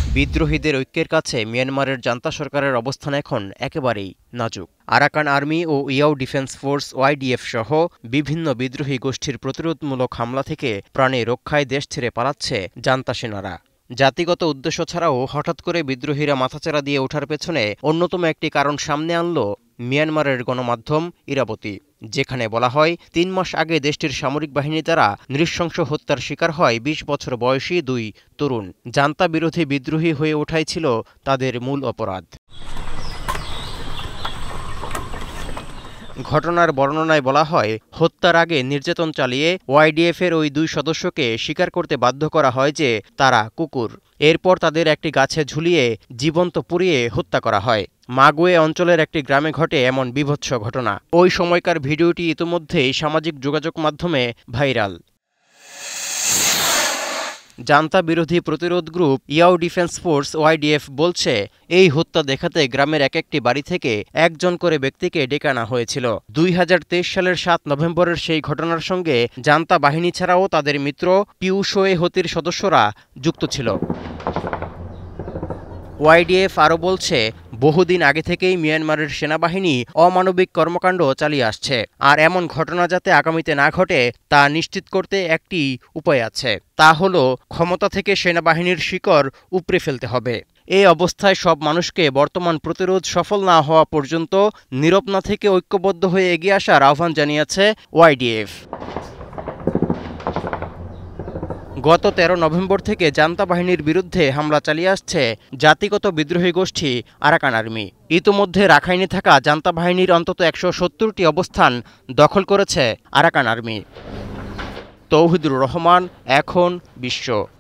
বিদ্রোহীদের ঐক্যের কাছে মিয়ানমারের জান্তা সরকারের অবস্থান এখন একেবারেই নাজুক। আরাকান আর্মি ও ইয়াও ডিফেন্স ফোর্স ওয়াইডিএফ সহ বিভিন্ন বিদ্রোহী গোষ্ঠীর প্রতিরোধমূলক হামলা থেকে প্রাণে রক্ষায় দেশ ছেড়ে পালাচ্ছে জান্তা সেনারা। জাতিগত উদ্দেশ্য ছাড়াও হঠাৎ করে বিদ্রোহীরা মাথাচাড়া দিয়ে ওঠার পেছনে অন্যতম একটি কারণ সামনে আনল মিয়ানমারের গণমাধ্যম ইরাবতী, যেখানে বলা হয় ৩ মাস আগে দেশটির সামরিক বাহিনী দ্বারা নৃশংস হত্যার শিকার হয় ২০ বছর বয়সী ২ তরুণ। জান্তা বিরোধী বিদ্রোহী হয়ে ওঠাই ছিল তাদের মূল অপরাধ। ঘটনার বর্ণনায় বলা হয়, হত্যার আগে নির্যাতন চালিয়ে ওয়াইডিএফের ওই ২ সদস্যকে স্বীকার করতে বাধ্য করা হয় যে তারা কুকুর। এরপর তাদের একটি গাছে ঝুলিয়ে জীবন্ত পুড়িয়ে হত্যা করা হয়। মাগুয়ে অঞ্চলের একটি গ্রামে ঘটে এমন বীভৎস ঘটনা। ওই সময়কার ভিডিওটি ইতিমধ্যেই সামাজিক যোগাযোগ মাধ্যমে ভাইরাল। জান্তা বিরোধী প্রতিরোধ গ্রুপ ইয়াও ডিফেন্স ফোর্স ওয়াইডিএফ বলছে, এই হত্যা দেখাতে গ্রামের এক একটি বাড়ি থেকে একজন করে ব্যক্তিকে ডেকে আনা হয়েছিল। ২০২৩ সালের ৭ নভেম্বরের সেই ঘটনার সঙ্গে জান্তা বাহিনী ছাড়াও তাদের মিত্র পিউশোয়ে হতির সদস্যরা যুক্ত ছিল। ওয়াইডিএফ আরও বলছে, বহুদিন আগে থেকেই মিয়ানমারের সেনাবাহিনী অমানবিক কর্মকাণ্ড চালিয়ে আসছে, আর এমন ঘটনা যাতে আগামীতে না ঘটে তা নিশ্চিত করতে একটি উপায় আছে, তা হলো ক্ষমতা থেকে সেনাবাহিনীর শিকড় উপড়ে ফেলতে হবে। এই অবস্থায় সব মানুষকে বর্তমান প্রতিরোধ সফল না হওয়া পর্যন্ত নীরব না থেকে ঐক্যবদ্ধ হয়ে এগিয়ে আসার আহ্বান জানিয়েছে ওয়াইডিএফ। গত ১৩ নভেম্বর থেকে জান্তা বাহিনীর বিরুদ্ধে হামলা চালিয়ে আসছে জাতিগত বিদ্রোহী গোষ্ঠী আরাকান আর্মি। ইতোমধ্যে রাখাইনে থাকা জান্তা বাহিনীর অন্তত ১৭০টি অবস্থান দখল করেছে আরাকান আর্মি। তৌহিদুর রহমান, এখন বিশ্ব।